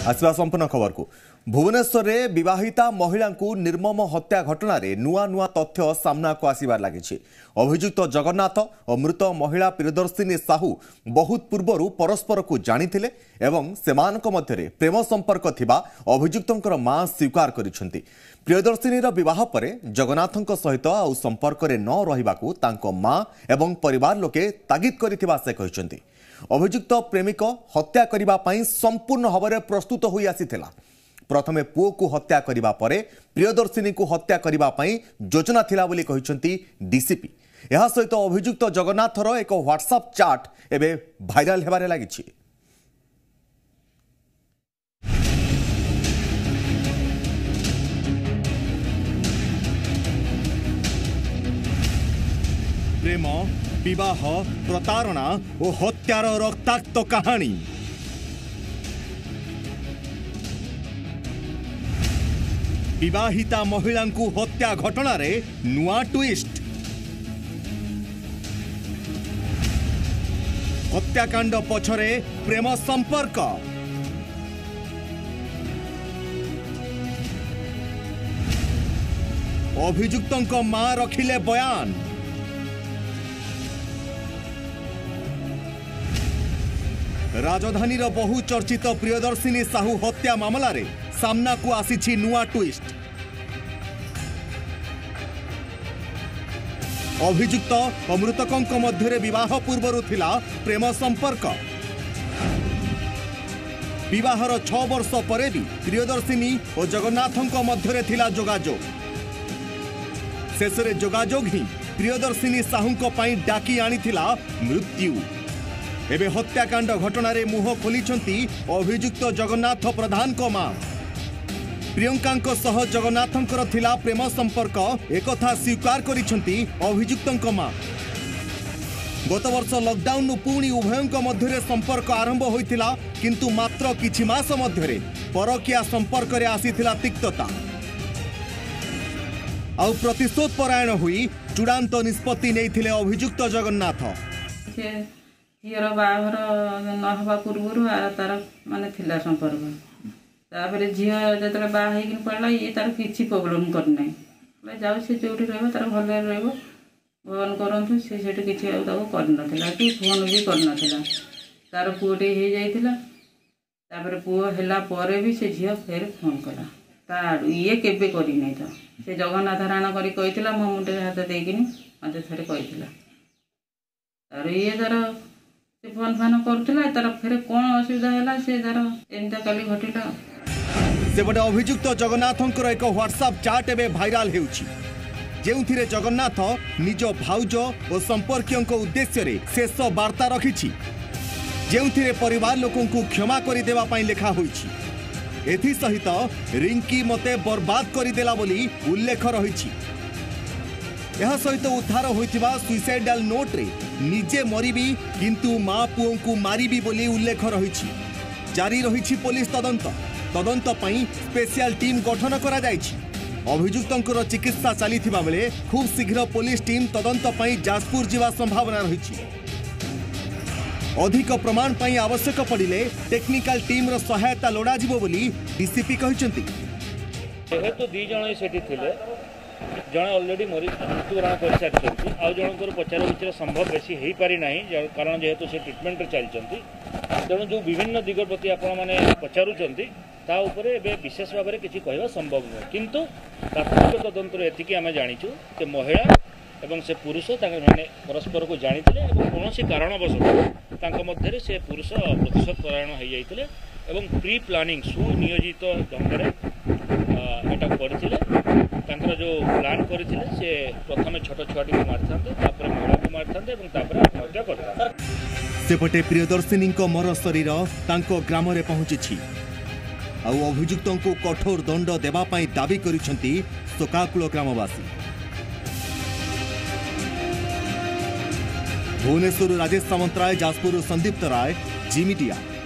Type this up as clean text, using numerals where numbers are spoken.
आसवा संपूर्ण खबर को भुवनेश्वर में विवाहिता महिला को निर्मम हत्या घटना रे नुआ नुआ तथ्य सामना को आसबार लगी। अभियुक्त जगन्नाथ और मृत महिला प्रियदर्शिनी साहू बहुत पूर्व परस्पर को जानिथिले एवं सेमानक मध्यरे प्रेम संपर्क थिबा अभियुक्तंकर मां स्वीकार करिसेंती। प्रियदर्शिनी विवाह पर जगन्नाथଙ୍କ सहित आउ संपर्क रे न रहिबाकू तांको मां एवं परिवार लोके तागिद करिथिबा से कहिसेंती। अभियुक्त प्रेमिक हत्या करिबा पई संपूर्ण भाव प्रस्तुत होई आसीथिला। प्रथमे पुओ को हत्या करिबा परे प्रियदर्शिनी को हत्या करिबा पई योजना थिला बोली कहिसेंती डीसीपी। एहा सहित अभियुक्त जगन्नाथर एक व्हाट्सएप चाट एबे भाइराल हेबारे लागिछि। प्रेम विवाह प्रतारणा और हत्यार रक्ताक्त कहानी। विवाहिता महिला को हत्या घटना रे नुआ ट्विस्ट। हत्याकांड पछरे प्रेम संपर्क। अभियुक्तों मां रखिले बयान। राजधानीर बहु चर्चित प्रियदर्शिनी साहू हत्या मामला रे सामना को आसीछि नुआ ट्विस्ट। अभियुक्त और मृतकों मध्य विवाह पूर्व थिला प्रेम संपर्क। विवाहर 6 वर्ष परे भी प्रियदर्शिनी और जगन्नाथों मध्य थिला जोगाजोग। शेष रे जोगाजोग ही प्रियदर्शिनी साहू पई डाकी आनीथिला मृत्यु। एबे हत्याकांड घटना रे मुह खोलिछंती अभियुक्त जगन्नाथ प्रधान को मां। प्रियंका सह जगन्नाथंकर थिला प्रेम संपर्क एकथा स्वीकार करिछंती अभियुक्तंक मां। गत वर्ष लॉकडाउन पुणी उभयंक मध्यरे संपर्क आरंभ होइथिला, किंतु मात्र किछि मास मध्यरे परकिया संपर्क रे आसीथिला तिक्तता। आउ प्रतिशोध परायण हुई चूड़ांत निष्पत्ति नेइथिले अभियुक्त जगन्नाथ। झीर बाहर नहवा पूर्व तार माने थिला संपर्क। तापर झील जो बाहर पड़ा ये तार किसी प्रोब्लेम करना जाऊ सी जो तार भल रहा भगवान करूँ सी किसी करना कि फोन भी करना तार पुटे हो जाता पुओ है भी से झील फेर फोन कला तार ये केवे करना तो से जगन्नाथ राण कर मो मुंडे हाथ देकिन मत थे कही तार ये तार से फोन फान करुला तार फेर कौन असुविधा है से तार एमता काली घटिला। सेपटे अभियुक्त जगन्नाथंकर एक व्हाट्सएप चाट एवं भाइराल हेउछि, जेउथिरे जगन्नाथ निज भाउज और संपर्कियों उद्देश्य रे शेष वार्ता रखिछि, जेउथिरे परिवार लोकों को क्षमा करि देबा पई लेखा होइछि। एथि सहित रिंकी मते बर्बाद करिदेला बोली उल्लेख रहिछि। यह सहित उद्धार होइतिबा सुइसाइडल नोट रे निजे मरिबी किंतु मां पुओं को मारिबी बोली उल्लेख रहिछि। जारी रहिछि पुलिस तदंत पई स्पेशल टीम गठन करा जाइछि। अभियुक्तंकर चिकित्सा चलीथिबा बेले खूब शीघ्र पुलिस टीम तदंत पई जाजपुर जीवा संभावना रहिछि। अधिक प्रमाण पई आवश्यक पड़िले टेक्निकल टीम रो सहायता लोड़ा जिवो बोली डीसीपी कहिसेंती। जेहेतु 2 जण सेठी थिले, जड़े अलरेडी मृत्युवरण कर सारी आउ जनकर पचार विचार संभव बेसी हो पारि ना, कारण जेहेतु से ट्रिटमेंट चलती तेणु जो विभिन्न दिग प्रति आपण मैंने पचारुंट ताऊपर विशेष भाव में किसी कहवा संभव नुह, किंतु प्राथमिक तदंतर एतिकी आम जाचु कि महिला एवं से पुरुष मैंने परस्पर को जानी कौन कारणवश मध्य से पुरुष प्रतिशोध परायण हो जाते प्री प्लानिंग सुनियोजित ढंग से करते जो प्लान करते से प्रथम छोट छुआटी को मारिथांते महिला को मारिथांते आत्महत्या करते। सेपटे प्रियदर्शिनी मर शरीर तांको ग्राम रे पहुंची। आउ अभियुक्तों को कठोर दंड देवा पाई दाबी करिसेंती शोकाकुल ग्रामवासी। भुवनेश्वर राजेश सामंतराय, जाजपुर संदीप्त राय, जी मीडिया।